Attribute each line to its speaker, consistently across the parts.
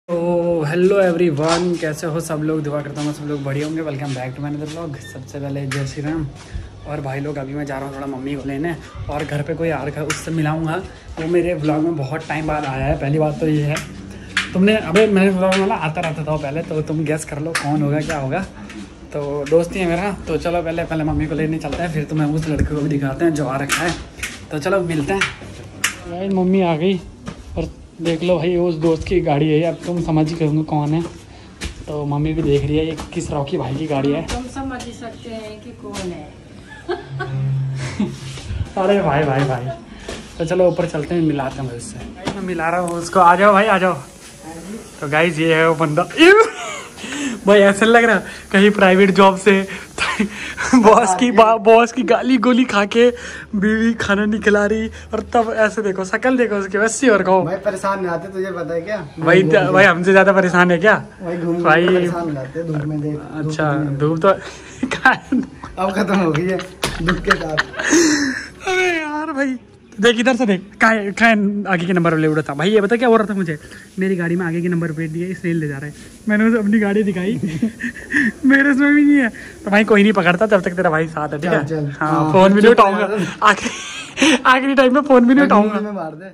Speaker 1: तो hello everyone, कैसे हो सब लोग। दुआ करता हूँ सब लोग बढ़िया होंगे। Welcome back to my another vlog. सबसे पहले जय श्री राम। और भाई लोग अभी मैं जा रहा हूँ थोड़ा मम्मी को लेने, और घर पे कोई आ रखा है उससे मिलाऊंगा। वो मेरे व्लॉग में बहुत टाइम बाद आया है। पहली बात तो ये है, तुमने अबे मेरे व्लॉग में आता रहता था पहले, तो तुम गेस कर लो कौन होगा क्या होगा। तो दोस्त ही है मेरा। तो चलो पहले मम्मी को लेने चलते हैं, फिर तुम्हें उस लड़के को भी दिखाते हैं जो आ रखा है। तो चलो मिलते हैं। भाई मम्मी आ गई और देख लो भाई, उस दोस्त की गाड़ी है। अब तुम समझ ही करोगे कौन है। तो मम्मी भी देख रही है ये किस रॉकी भाई की गाड़ी है।
Speaker 2: तुम समझ ही सकते हैं कि कौन है।
Speaker 1: अरे भाई तो चलो ऊपर चलते हैं, मिलाते हैं उससे। मैं मिला रहा हूँ उसको। आ जाओ भाई आ जाओ। तो गाइस ये है वो बंदा। भाई ऐसा लग रहा है कहीं प्राइवेट जॉब से बॉस की गाली गोली खा के बीवी खाना नहीं खिला रही, और तब ऐसे देखो शक्ल देखो उसके वैसी। और कहो
Speaker 3: भाई परेशान नहीं आते, तुझे पता है क्या?
Speaker 1: भाई हमसे ज्यादा परेशाान है क्या भाई?
Speaker 3: परेशान आते धूप में देख।
Speaker 1: अच्छा धूप तो
Speaker 3: अब खत्म हो गई है धूप के साथ।
Speaker 1: अरे यार भाई देख इधर से देख, कहाँ आगे के नंबर प्लेट उड़ा था भाई। ये बता क्या हो रहा था मुझे, मेरी गाड़ी में आगे की नंबर प्लेट दिया, इसलिए ले जा रहा है। मैंने उसे अपनी गाड़ी दिखाई मेरे इसमें भी नहीं है। तो भाई कोई नहीं पकड़ता जब तक तेरा भाई साथ है, ठीक है? हाँ फोन भी नहीं उठाऊंगा आखिरी टाइम में, फोन भी नहीं उठाऊंगा।
Speaker 3: मार दे।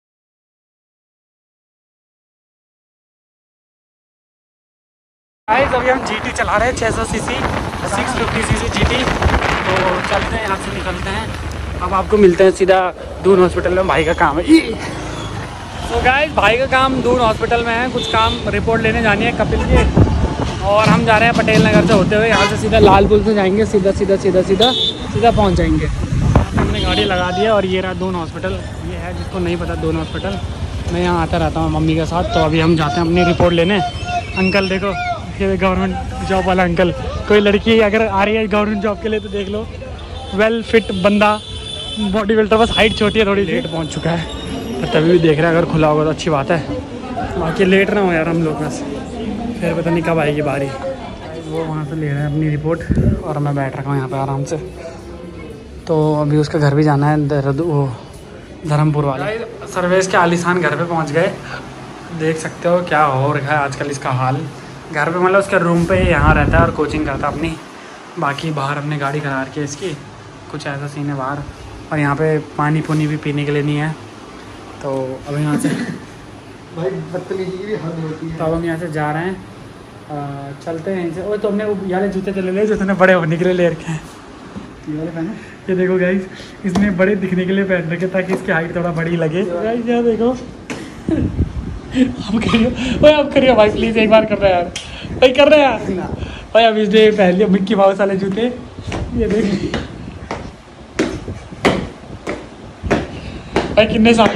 Speaker 1: अभी हम GT चला रहे हैं 600 सीसी 650 सीसी GT। तो चलते हैं यहाँ से, निकलते हैं। अब आपको मिलते हैं सीधा दून हॉस्पिटल में। भाई का काम है। तो गाइस भाई का काम दून हॉस्पिटल में है, कुछ काम रिपोर्ट लेने जानी है कपिल की। और हम जा रहे हैं पटेल नगर से होते हुए, यहाँ से सीधा लाल पुल से जाएंगे, सीधा पहुँच जाएंगे। हमने गाड़ी लगा दी है और ये रहा दून हॉस्पिटल। ये है जिसको नहीं पता दून हॉस्पिटल, मैं यहाँ आता रहता हूँ मम्मी के साथ। तो अभी हम जाते हैं अपनी रिपोर्ट लेने। अंकल देखो, ये गवर्नमेंट जॉब वाला अंकल। कोई लड़की अगर आ रही है गवर्नमेंट जॉब के लिए तो देख लो, वेल फिट बंदा, बॉडी बिल्डर, बस हाइट छोटी है थोड़ी। लेट पहुंच चुका है, तो तभी भी देख रहा है। अगर खुला होगा तो अच्छी बात है, बाकी लेट ना हो यार हम लोग, बस फिर पता नहीं कब आएगी बारी। वो वहाँ से ले रहे हैं अपनी रिपोर्ट और मैं बैठ रखा हूँ यहाँ पे आराम से। तो अभी उसका घर भी जाना है, धर्मपुर वाले। सर्वेश के आलिशान घर पर पहुँच गए। देख सकते हो क्या हो रखा है आजकल इसका हाल। घर पे मतलब उसके रूम पे यहाँ रहता है और कोचिंग करता है अपनी। बाकी बाहर हमने गाड़ी करा रखी है इसकी, कुछ ऐसा सीन है बाहर। और यहाँ पे पानी पुनी भी पीने के लिए नहीं है। तो अब यहाँ से
Speaker 3: भाई बदतमीजी की भी हद होती है।
Speaker 1: तो अब हम यहाँ से जा रहे हैं, चलते हैं इनसे। और तो हमने यार जूते तो ले लिए जो तुमने बड़े होने के लिए ले रखे हैं। ये देखो गाइस, इसने बड़े दिखने के लिए पहन रखे ताकि इसकी हाइट थोड़ा बड़ी लगे। गाइस यहाँ देखो अब करिए भाई प्लीज, एक बार कर रहे हैं यार भाई, कर रहे हैं यार भाई। अब इसने पहन लिया मिक्की माउस वाले जूते। ये देख भाई कितने साल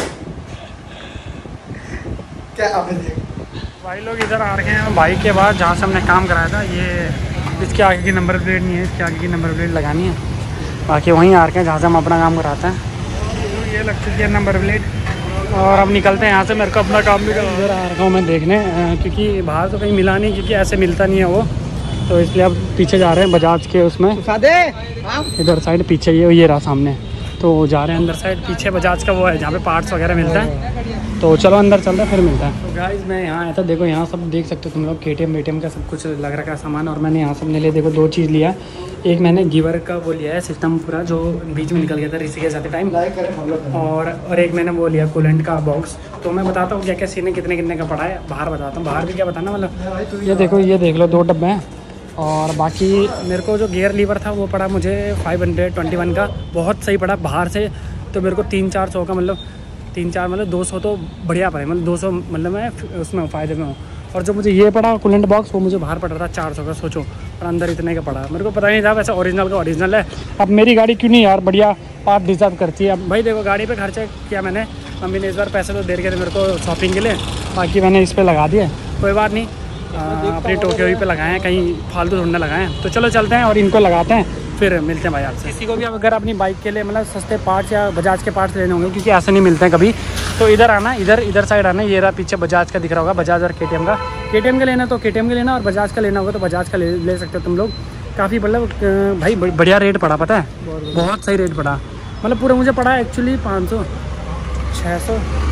Speaker 3: क्या अब देख
Speaker 1: भाई लोग इधर आ रहे हैं बाइक के बाद, जहाँ से हमने काम कराया था। ये इसके आगे की नंबर प्लेट नहीं है, इसके आगे की नंबर प्लेट लगानी है। बाकी वहीं आ रखे हैं जहाँ से हम अपना काम कराते हैं। ये लग चुकी है नंबर प्लेट। और अब निकलते हैं यहाँ से। मेरे को अपना काम भी इधर आ रखा हूँ मैं देखने, क्योंकि बाहर तो कहीं मिला नहीं, क्योंकि ऐसे मिलता नहीं है वो। तो इसलिए अब पीछे जा रहे हैं बजाज के उसमें, इधर साइड पीछे ये रहा सामने। तो जा रहे हैं अंदर साइड, पीछे बजाज का वो है जहाँ पे पार्ट्स वगैरह मिलता है। तो चलो अंदर चलते हैं फिर मिलता है। तो गाइस मैं यहाँ आया था, देखो यहाँ सब देख सकते हो तुम लोग, KTM का सब कुछ लग रखा है सामान। और मैंने यहाँ सबने लिए देखो 2 चीज़ लिया। एक मैंने गिवर का वो लिया है सिस्टम पूरा, जो बीच में निकल गया था ऋषिकेश जाते टाइम। और एक मैंने वो लिया कूलेंट का बॉक्स। तो मैं बताता हूँ क्या क्या सीन है, कितने का पड़ा है। बाहर बताता हूँ, बाहर भी क्या बताना मतलब। ये देखो, ये देख लो 2 डब्बे हैं। और बाकी मेरे को जो गियर लीवर था वो पड़ा मुझे 521 का, बहुत सही पड़ा बाहर से। तो मेरे को 300-400 का, मतलब 3-4 मतलब 200 तो बढ़िया पड़े, मतलब 200 मतलब मैं उसमें फ़ायदे में हूँ। और जो मुझे ये पड़ा कूलेंट बॉक्स, वो मुझे बाहर पड़ रहा था 400 का, सोचो। और अंदर इतने का पड़ा, मेरे को पता नहीं था वैसे ओरिजिनल का ओरिजिनल है। अब मेरी गाड़ी क्यों नहीं यार बढ़िया पार्ट डिज़र्व करती है। अब भाई देखो गाड़ी पे खर्चा किया मैंने, मम्मी ने इस बार पैसे तो दे रखे थे मेरे को शॉपिंग के लिए, बाकी मैंने इस पर लगा दिए। कोई बात नहीं, अपनी टोक्यो पे लगाए हैं, कहीं फालतू ढूंढने लगाए हैं। तो चलो चलते हैं और इनको लगाते हैं, फिर मिलते हैं भाई आपसे। किसी को भी अगर अपनी बाइक के लिए मतलब सस्ते पार्ट्स या बजाज के पार्ट्स लेने होंगे, क्योंकि ऐसे नहीं मिलते हैं कभी, तो इधर आना, इधर साइड आना। ये रहा पीछे बजाज का दिख रहा होगा, बजाज और KTM का। KTM का लेना तो KTM का लेना, और बजाज का लेना होगा तो बजाज का ले सकते हो तुम लोग। काफ़ी मतलब भाई बढ़िया रेट पड़ा, पता है बहुत सही रेट पड़ा। मतलब पूरा मुझे पड़ा एक्चुअली 500 600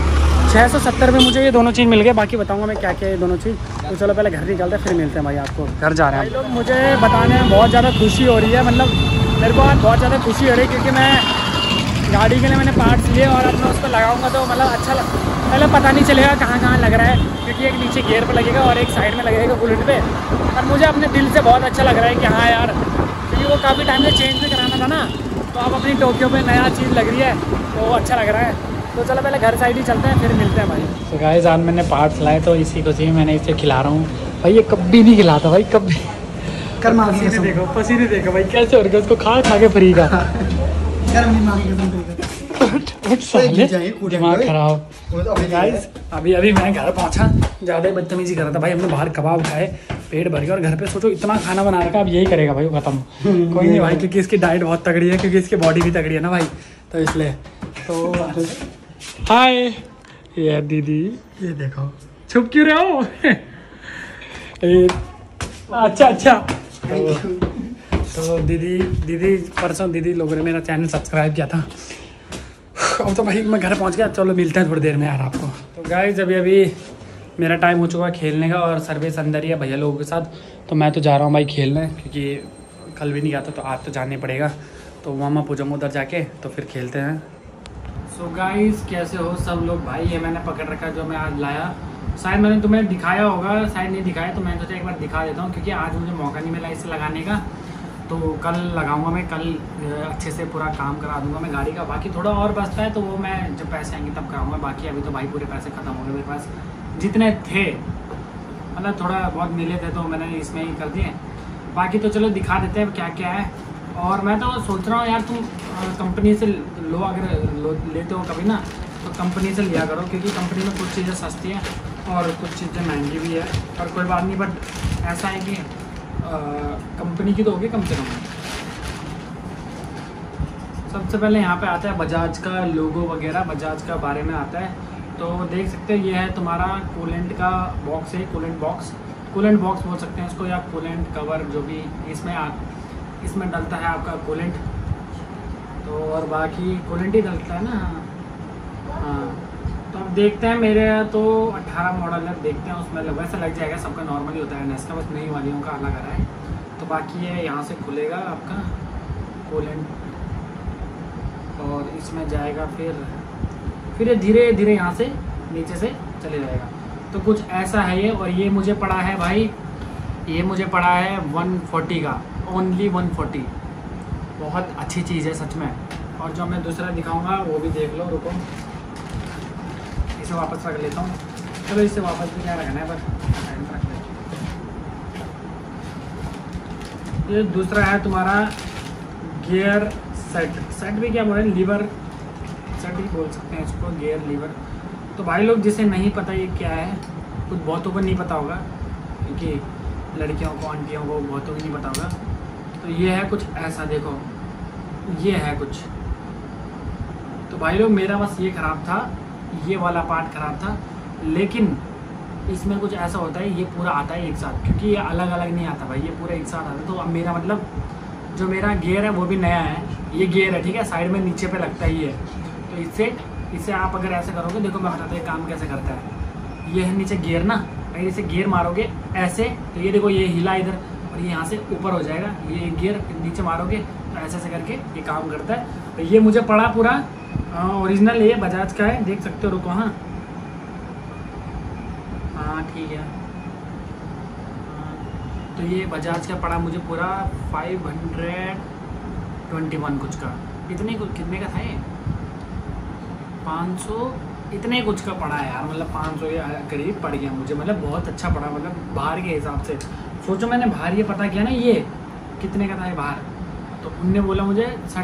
Speaker 1: 670 में मुझे ये दोनों चीज़ मिल गए। बाकी बताऊंगा मैं क्या क्या है ये दोनों चीज़। तो चलो पहले घर निकलते हैं, फिर मिलते हैं भाई आपको। घर जा रहे हैं लोग। मुझे बताने में बहुत ज़्यादा खुशी हो रही है, मतलब मेरे को आज बहुत ज़्यादा खुशी हो रही है क्योंकि मैं गाड़ी के लिए मैंने पार्ट्स लिए और अब मैं उसको लगाऊंगा तो मतलब अच्छा मतलब पता नहीं चलेगा कहाँ लग रहा है, क्योंकि एक नीचे गियर पे लगेगा और एक साइड में लगेगा बुलेट पे। और मुझे अपने दिल से बहुत अच्छा लग रहा है कि हाँ यार, क्योंकि वो काफ़ी टाइम से चेंज भी कराना था ना, तो अब अपनी टोक्यो पे नया चीज़ लग रही है तो अच्छा लग रहा है। तो चलो पहले घर साइड ही चलते हैं, फिर मिलते हैं भाई। तो गाइस आज मैंने पार्ट्स लाए तो इसी को चाहिए, मैंने इसे खिला रहा हूँ भाई। ये कभी नहीं खिलाता भाई, कभी। पसीने देखो, पसीने देखो भाई कैसे हो रहा है उसको खा के फ्री का। दिमाग खराब। गाइस अभी मैं घर पहुंचा, ज़्यादा ही बदतमीजी कर रहा था भाई। हमने बाहर कबाब खाए पेट भर के, और घर पे सोचो इतना खाना बना रखा, अब यही करेगा भाई वो खत्म। कोई नहीं भाई, क्योंकि इसकी डाइट बहुत तगड़ी है, क्योंकि इसकी बॉडी भी तगड़ी है ना भाई, तो इसलिए। तो हाय ये दीदी, ये देखो छुप क्यों रहे हो? अच्छा तो दीदी परसों दीदी लोगों ने मेरा चैनल सब्सक्राइब किया था। अब तो भाई मैं घर पहुंच गया, चलो मिलते हैं थोड़ी देर में यार आपको। तो गाइस अभी मेरा टाइम हो चुका है खेलने का, और सर्विस अंदर ही है भैया लोगों के साथ। तो मैं तो जा रहा हूँ भाई खेलने, क्योंकि कल भी नहीं गया था तो आज तो जाना ही पड़ेगा। तो वार्म अप हो जाऊँगा उधर जाके, तो फिर खेलते हैं। सो गाइस कैसे हो सब लोग भाई? ये मैंने पकड़ रखा जो मैं आज लाया, शायद मैंने तुम्हें दिखाया होगा, शायद नहीं दिखाया, तो मैंने सोचा एक बार दिखा देता हूँ, क्योंकि आज मुझे मौका नहीं मिला इसे लगाने का। तो कल लगाऊंगा मैं, कल अच्छे से पूरा काम करा दूंगा मैं गाड़ी का। बाकी थोड़ा और बचता है तो वो मैं जब पैसे आएंगे तब कराऊंगा। बाकी अभी तो भाई पूरे पैसे ख़त्म हो गए मेरे पास, जितने थे मतलब थोड़ा बहुत मिले थे तो मैंने इसमें ही कर दिए। बाकी तो चलो दिखा देते हैं क्या क्या है। और मैं तो सोच रहा हूँ यार, तुम कंपनी से लो, अगर लेते हो कभी ना तो कंपनी से लिया करो, क्योंकि कंपनी में कुछ चीज़ें सस्ती हैं और कुछ चीज़ें महंगी भी है। और कोई बात नहीं, बट ऐसा है कि कंपनी की तो होगी कम से कम। सबसे पहले यहाँ पे आता है बजाज का लोगो वगैरह, बजाज का बारे में आता है। तो देख सकते हैं ये है तुम्हारा कूलेंट का बॉक्स है, कूलेंट बॉक्स बोल सकते हैं इसको, या कूलेंट कवर, जो भी इसमें डलता है आपका कूलेंट। तो और बाकी कूलेंट ही डलता है ना। हाँ तो अब देखते हैं, मेरे तो 18 मॉडल है, देखते हैं उसमें वैसे लग जाएगा, सबका नॉर्मली होता है इसका, बस नई वालियों का अलग आ रहा है। तो बाकी ये यहाँ से खुलेगा आपका कूलेंट और इसमें जाएगा, फिर ये धीरे धीरे यहाँ से नीचे से चले जाएगा। तो कुछ ऐसा है ये। और ये मुझे पड़ा है भाई, ये मुझे पड़ा है 140 का, ओनली 140। बहुत अच्छी चीज़ है सच में। और जो मैं दूसरा दिखाऊंगा वो भी देख लो, रुको इसे वापस रख लेता हूँ। चलो इसे वापस भी क्या रखना है, बस रख लेते। ये दूसरा है तुम्हारा गियर सेट भी क्या बोले, लीवर सेट ही बोल सकते हैं इसको, गियर लीवर। तो भाई लोग जिसे नहीं पता ये क्या है, कुछ बहुतों को नहीं पता होगा, क्योंकि लड़कियों को, आंटियों को, बहुतों को नहीं पता होगा। तो ये है कुछ ऐसा, देखो ये है कुछ। तो भाई लोग मेरा बस ये ख़राब था, ये वाला पार्ट ख़राब था, लेकिन इसमें कुछ ऐसा होता है, ये पूरा आता है एक साथ, क्योंकि ये अलग अलग नहीं आता भाई, ये पूरा एक साथ आता है। तो अब मेरा मतलब जो मेरा गियर है वो भी नया है, ये गियर है ठीक है, साइड में नीचे पे लगता ही है। तो इससे आप अगर ऐसे करोगे, देखो मैं बताता हूँ काम कैसे करता है। ये है नीचे गियर ना, अगर इसे गियर मारोगे ऐसे तो ये देखो ये हिला इधर, और ये यहाँ से ऊपर हो जाएगा। ये गियर नीचे मारोगे तो ऐसे करके ये काम करता है। तो ये मुझे पड़ा पूरा ओरिजिनल, ये बजाज का है, देख सकते हो। रुको हाँ ठीक है। तो ये बजाज का पड़ा मुझे पूरा 521 कुछ का, कितने का था ये, 500 इतने कुछ का पड़ा है यार, मतलब 500 के करीब पड़ गया मुझे, मतलब बहुत अच्छा पड़ा, मतलब बाहर के हिसाब से। सोचो मैंने बाहर ये पता किया ना, ये कितने का था ये बाहर, तो उनने बोला मुझे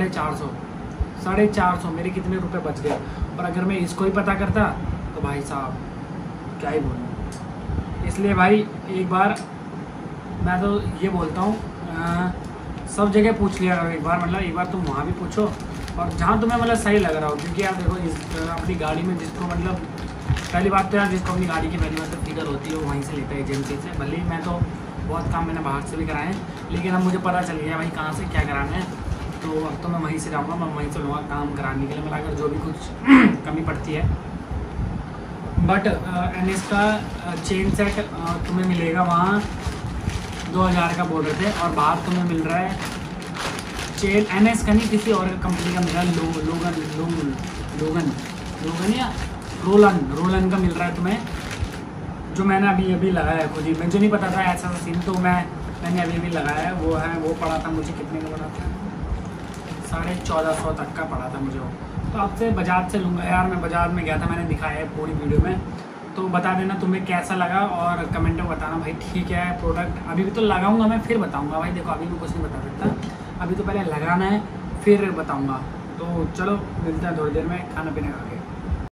Speaker 1: 450 मेरे कितने रुपए बच गए। और अगर मैं इसको ही पता करता तो भाई साहब क्या ही बोलूँ। इसलिए भाई एक बार मैं तो ये बोलता हूँ, सब जगह पूछ लिया करो एक बार, मतलब एक बार तुम वहाँ भी पूछो और जहाँ तुम्हें मतलब सही लग रहा हो। क्योंकि यार देखो अपनी गाड़ी में जिसको मतलब पहली बात तो यार जिसको अपनी गाड़ी की पहली बात तो फिक्र होती है वो वहीं से लेता है एजेंसी से। भले ही मैं तो बहुत काम मैंने बाहर से भी कराए हैं, लेकिन अब मुझे पता चल गया भाई कहाँ से क्या कराना है। तो अब तो मैं वहीं से जाऊँगा, मैं वहीं से लूँगा काम कराने के लिए, मतलब अगर जो भी कुछ कमी पड़ती है बट NS का चेन सेट तुम्हें मिलेगा वहाँ 2000 का बॉर्डर थे, और बाहर तुम्हें मिल रहा है चेन NS का नहीं, किसी और कंपनी का मिल रहा है, लोगन या रोलन का मिल रहा है तुम्हें, जो मैंने अभी लगाया है खुद ही। मुझे नहीं पता था ऐसा सीन, तो मैंने अभी लगाया है। वो पड़ा था मुझे, कितने का पड़ा था, 1450 तक का पड़ा था मुझे वो। तो आपसे बजाज से लूँगा यार, मैं बजाज में गया था, मैंने दिखाया है पूरी वीडियो में। तो बता देना तुम्हें कैसा लगा, और कमेंट में बताना भाई ठीक है प्रोडक्ट। अभी भी तो लगाऊंगा मैं, फिर बताऊंगा भाई। देखो अभी मैं कुछ नहीं बता सकता, अभी तो पहले लगाना है फिर बताऊंगा। तो चलो मिलते हैं थोड़ी देर में खाना पीने खा के।